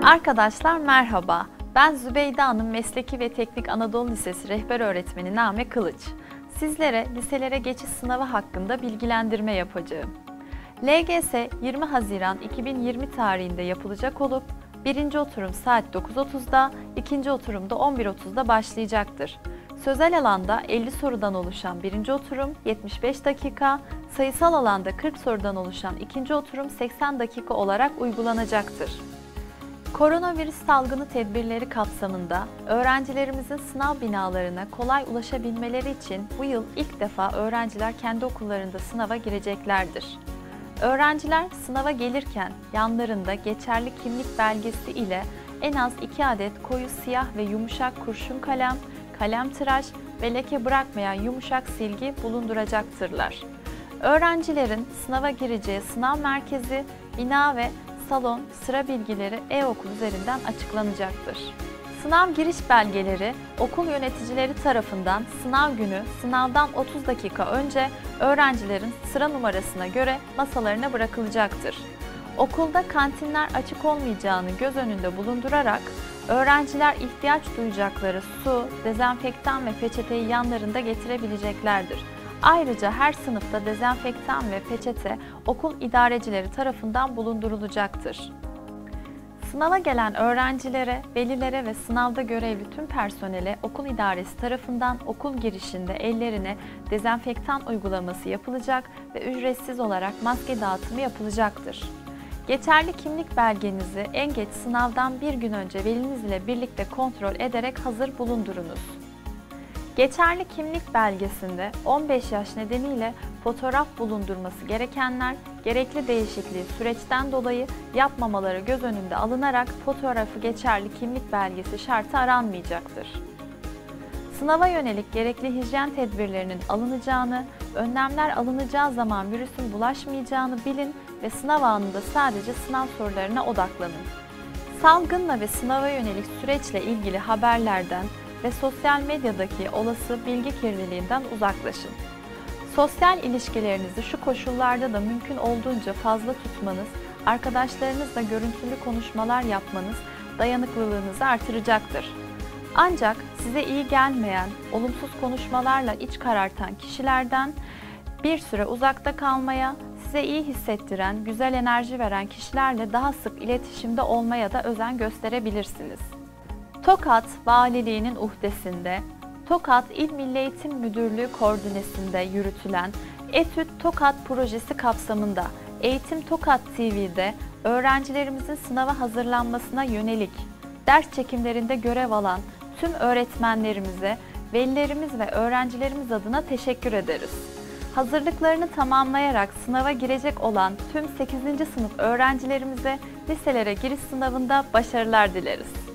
Arkadaşlar merhaba. Ben Zübeyde Hanım Mesleki ve Teknik Anadolu Lisesi Rehber Öğretmeni Name Kılıç. Sizlere liselere geçiş sınavı hakkında bilgilendirme yapacağım. LGS 20 Haziran 2020 tarihinde yapılacak olup birinci oturum saat 9.30'da, ikinci oturum da 11.30'da başlayacaktır. Sözel alanda 50 sorudan oluşan birinci oturum 75 dakika, sayısal alanda 40 sorudan oluşan ikinci oturum 80 dakika olarak uygulanacaktır. Koronavirüs salgını tedbirleri kapsamında öğrencilerimizin sınav binalarına kolay ulaşabilmeleri için bu yıl ilk defa öğrenciler kendi okullarında sınava gireceklerdir. Öğrenciler sınava gelirken yanlarında geçerli kimlik belgesi ile en az 2 adet koyu siyah ve yumuşak kurşun kalem, kalem tıraş ve leke bırakmayan yumuşak silgi bulunduracaktırlar. Öğrencilerin sınava gireceği sınav merkezi, bina ve salon, sıra bilgileri e-okul üzerinden açıklanacaktır. Sınav giriş belgeleri okul yöneticileri tarafından sınav günü sınavdan 30 dakika önce öğrencilerin sıra numarasına göre masalarına bırakılacaktır. Okulda kantinler açık olmayacağını göz önünde bulundurarak öğrenciler ihtiyaç duyacakları su, dezenfektan ve peçeteyi yanlarında getirebileceklerdir. Ayrıca her sınıfta dezenfektan ve peçete okul idarecileri tarafından bulundurulacaktır. Sınava gelen öğrencilere, velilere ve sınavda görevli tüm personele okul idaresi tarafından okul girişinde ellerine dezenfektan uygulaması yapılacak ve ücretsiz olarak maske dağıtımı yapılacaktır. Geçerli kimlik belgenizi en geç sınavdan bir gün önce veliniz ile birlikte kontrol ederek hazır bulundurunuz. Geçerli kimlik belgesinde 15 yaş nedeniyle fotoğraf bulundurması gerekenler, gerekli değişikliği süreçten dolayı yapmamaları göz önünde alınarak fotoğrafı geçerli kimlik belgesi şartı aranmayacaktır. Sınava yönelik gerekli hijyen tedbirlerinin alınacağını, önlemler alınacağı zaman virüsün bulaşmayacağını bilin ve sınav anında sadece sınav sorularına odaklanın. Salgınla ve sınava yönelik süreçle ilgili haberlerden ve sosyal medyadaki olası bilgi kirliliğinden uzaklaşın. Sosyal ilişkilerinizi şu koşullarda da mümkün olduğunca fazla tutmanız, arkadaşlarınızla görüntülü konuşmalar yapmanız dayanıklılığınızı artıracaktır. Ancak size iyi gelmeyen, olumsuz konuşmalarla iç karartan kişilerden bir süre uzakta kalmaya, size iyi hissettiren, güzel enerji veren kişilerle daha sık iletişimde olmaya da özen gösterebilirsiniz. Tokat Valiliği'nin uhdesinde, Tokat İl Milli Eğitim Müdürlüğü koordinesinde yürütülen Etüt Tokat projesi kapsamında Eğitim Tokat TV'de öğrencilerimizin sınava hazırlanmasına yönelik ders çekimlerinde görev alan tüm öğretmenlerimize, velilerimiz ve öğrencilerimiz adına teşekkür ederiz. Hazırlıklarını tamamlayarak sınava girecek olan tüm 8. sınıf öğrencilerimize liselere giriş sınavında başarılar dileriz.